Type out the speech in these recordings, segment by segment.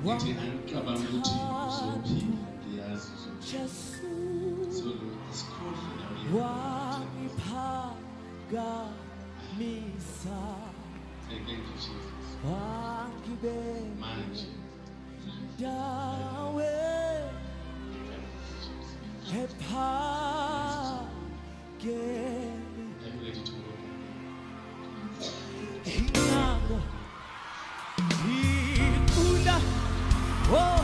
Iti ankabanguti zopi kiasi solo askofu na wanipaga misa thank you Jesus wangibe manji dawe hepa gemi I'm ready to go. hinabo hikula oh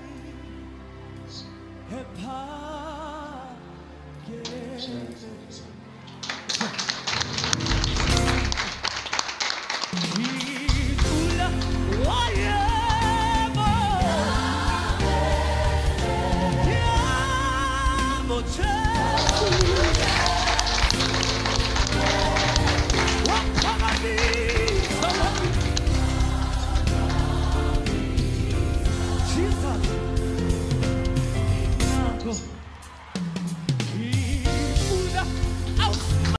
Hepa